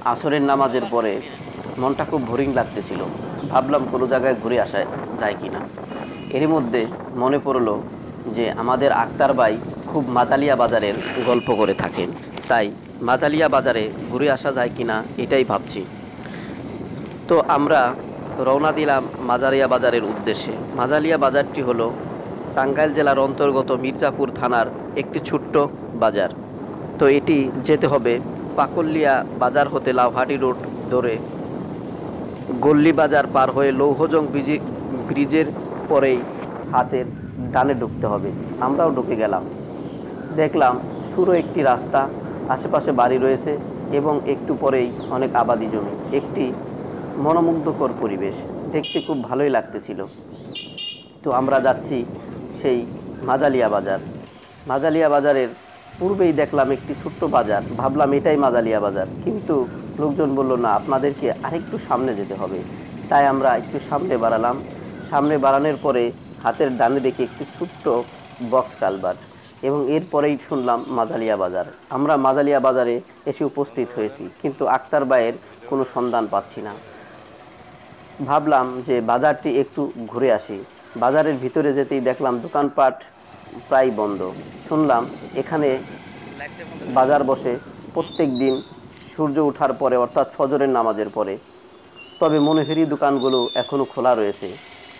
আসরের নামাজের পরে মনটা খুব বোরিং লাগতেছিল। ভাবলাম কোনো জায়গায় ঘুরে আসা যায় কিনা। এরই মধ্যে মনে পড়লো যে আমাদের আক্তার ভাই খুব মাজালিয়া বাজারের গল্প করে থাকেন। তাই মাজালিয়া বাজারে ঘুরে আসা যায় কিনা এটাই ভাবছি। তো আমরা রওনা দিলাম মাজালিয়া বাজারের উদ্দেশ্যে। মাজালিয়া বাজারটি হলো টাঙ্গাইল জেলার অন্তর্গত মির্জাপুর থানার একটি ছোট্ট বাজার। তো এটি যেতে হবে পাকুলিয়া বাজার হতে লাউহাটি রোড ধরে গল্লি বাজার পার হয়ে লৌহজং ব্রিজের পরেই হাতের ডানে ঢুকতে হবে। আমরাও ঢুকে গেলাম। দেখলাম সরু একটি রাস্তা, আশেপাশে বাড়ি রয়েছে এবং একটু পরেই অনেক আবাদি জমি। একটি মনোমুগ্ধকর পরিবেশ, দেখতে খুব ভালোই লাগতেছিল। তো আমরা যাচ্ছি সেই মাজালিয়া বাজার। মাজালিয়া বাজারের পূর্বেই দেখলাম একটি ছোট্ট বাজার, ভাবলাম এটাই মাজালিয়া বাজার, কিন্তু লোকজন বলল না, আপনাদেরকে আরেকটু সামনে যেতে হবে। তাই আমরা একটু সামনে বাড়ালাম। সামনে বাড়ানোর পরে হাতের ডানে দেখি একটি ছোট্ট বক্স কালভার্ট এবং এরপরেই শুনলাম মাজালিয়া বাজার। আমরা মাজালিয়া বাজারে এসে উপস্থিত হয়েছি, কিন্তু আক্তার ভাইয়ের কোনো সন্ধান পাচ্ছি না। ভাবলাম যে বাজারটি একটু ঘুরে আসি। বাজারের ভিতরে যেতেই দেখলাম দোকানপাট প্রায় বন্ধ। শুনলাম এখানে বাজার বসে প্রত্যেক দিন সূর্য ওঠার পরে, অর্থাৎ ফজরের নামাজের পরে। তবে মনোহারী দোকানগুলো এখনও খোলা রয়েছে।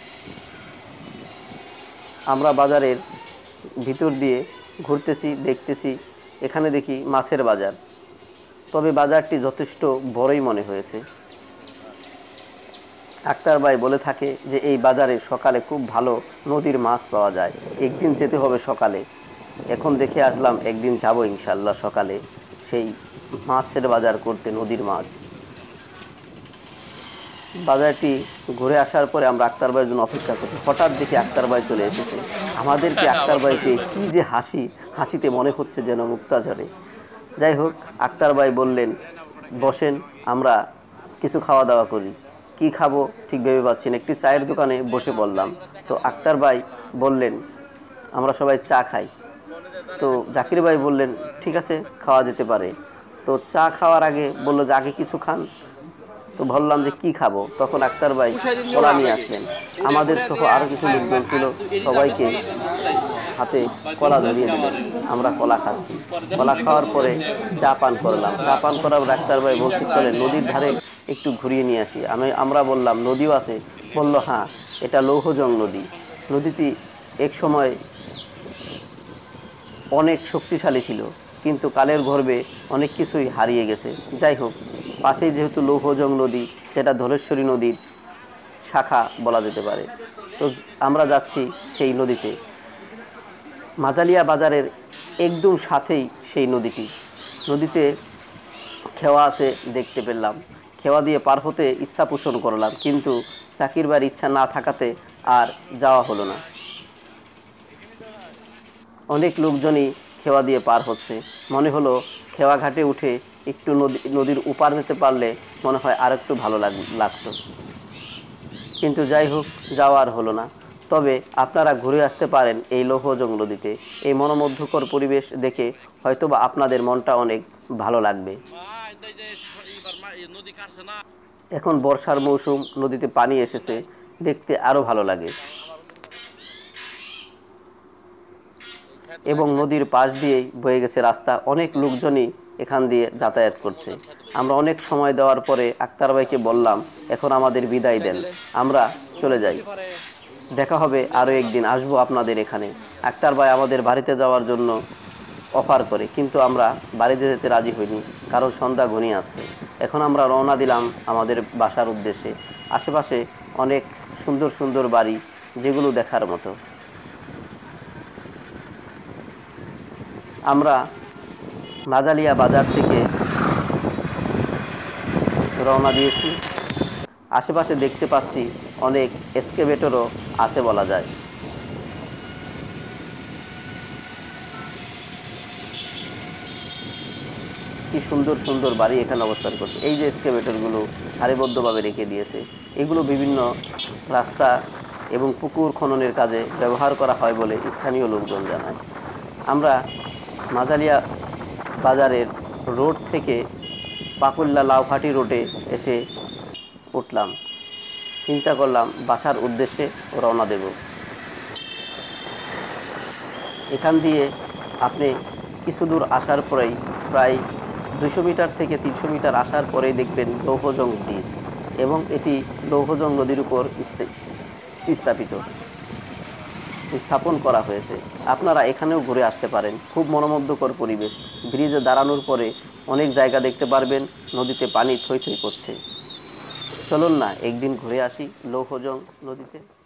আমরা বাজারের ভিতর দিয়ে ঘুরতেছি, দেখতেছি। এখানে দেখি মাছের বাজার, তবে বাজারটি যথেষ্ট বড়ই মনে হয়েছে। আক্তার ভাই বলে থাকে যে এই বাজারে সকালে খুব ভালো নদীর মাছ পাওয়া যায়, একদিন যেতে হবে সকালে। এখন দেখে আসলাম, একদিন যাব ইনশাল্লাহ সকালে সেই মাছের বাজার করতে, নদীর মাছ। বাজারটি ঘুরে আসার পরে আমরা আক্তার ভাইয়ের জন্য অপেক্ষা করছি। হঠাৎ দেখি আক্তার ভাই চলে এসেছে। আমাদেরকে আক্তার ভাইকে কী যে হাসিতে মনে হচ্ছে যেন মুক্তা ঝরে। যাই হোক, আক্তার ভাই বললেন, বসেন, আমরা কিছু খাওয়া দাওয়া করি। কি খাবো ঠিক ভেবে পাচ্ছি না। একটি চায়ের দোকানে বসে পড়লাম। তো আক্তার ভাই বললেন, আমরা সবাই চা খাই। তো জাকির ভাই বললেন, ঠিক আছে, খাওয়া যেতে পারে। তো চা খাওয়ার আগে বললো যে আগে কিছু খান। তো বললাম যে কি খাবো। তখন আক্তার ভাই কলা নিয়ে আসলেন। আমাদের সহ আরও কিছু লোকজন ছিল, সবাইকে হাতে কলা ধরিয়ে দিলেন। আমরা কলা খাচ্ছি। কলা খাওয়ার পরে চা পান করলাম। চা পান করার ডাক্তার ভাই বলছে, চলে নদীর ধারে একটু ঘুরিয়ে নিয়ে আসি। আমরা বললাম, নদীও আছে? বলল, হ্যাঁ, এটা লৌহজং নদী। নদীটি এক সময় অনেক শক্তিশালী ছিল, কিন্তু কালের গর্ভে অনেক কিছুই হারিয়ে গেছে। যাই হোক, পাশেই যেহেতু লৌহজং নদী, যেটা ধলেশ্বরী নদীর শাখা বলা যেতে পারে। তো আমরা যাচ্ছি সেই নদীতে। মাজালিয়া বাজারের একদম সাথেই সেই নদীতে খেওয়া আছে দেখতে পেলাম। খেওয়া দিয়ে পার হতে ইচ্ছা পোষণ করলাম, কিন্তু চাকির বার ইচ্ছা না থাকাতে আর যাওয়া হলো না। অনেক লোকজনই খেওয়া দিয়ে পার হচ্ছে। মনে হলো খেওয়া ঘাটে উঠে একটু নদীর উপার যেতে পারলে মনে হয় আর একটু ভালো লাগতো। কিন্তু যাই হোক, যাওয়ার হলো না। তবে আপনারা ঘুরে আসতে পারেন এই লৌহজং নদীতে। এই মনোমুগ্ধকর পরিবেশ দেখে হয়তোবা আপনাদের মনটা অনেক ভালো লাগবে। এখন বর্ষার মৌসুম, নদীতে পানি এসেছে, দেখতে আরও ভালো লাগে। এবং নদীর পাশ দিয়েই বয়ে গেছে রাস্তা। অনেক লোকজনই এখান দিয়ে যাতায়াত করছে। আমরা অনেক সময় দেওয়ার পরে আক্তার ভাইকে বললাম, এখন আমাদের বিদায় দেন, আমরা চলে যাই। দেখা হবে আরও একদিন, আসবো আপনাদের এখানে। আক্তার ভাই আমাদের বাড়িতে যাওয়ার জন্য অফার করে, কিন্তু আমরা বাড়িতে যেতে রাজি হইনি, কারণ সন্ধ্যা ঘনিয়ে আসছে। এখন আমরা রওনা দিলাম আমাদের বাসার উদ্দেশ্যে। আশেপাশে অনেক সুন্দর সুন্দর বাড়ি, যেগুলো দেখার মতো। আমরা মাজালিয়া বাজার থেকে রওনা দিয়েছি। আশেপাশে দেখতে পাচ্ছি অনেক এক্সকেভেটরও আছে বলা যায়। কি সুন্দর সুন্দর বাড়ি এখানে অবস্থান করছে। এই যে এক্সকেভেটরগুলো সারিবদ্ধভাবে রেখে দিয়েছে, এগুলো বিভিন্ন রাস্তা এবং পুকুর খননের কাজে ব্যবহার করা হয় বলে স্থানীয় লোকজন জানায়। আমরা মাজালিয়া বাজারের রোড থেকে পাকুল্লা লাউহাটি রোডে এসে উঠলাম। চিন্তা করলাম বাসার উদ্দেশ্যে রওনা দেব। এখান দিয়ে আপনি কিছু দূর আসার পরেই প্রায় 200 মিটার থেকে 300 মিটার আসার পরেই দেখবেন লৌহজং ব্রিজ, এবং এটি লৌহজং নদীর উপর স্থাপন করা হয়েছে। আপনারা এখানেও ঘুরে আসতে পারেন। খুব মনোমুগ্ধকর পরিবেশ। ব্রিজে দাঁড়ানোর পরে অনেক জায়গা দেখতে পারবেন, নদীতে পানি থই থই করছে। চলুন না একদিন ঘুরে আসি লৌহজং নদীতে।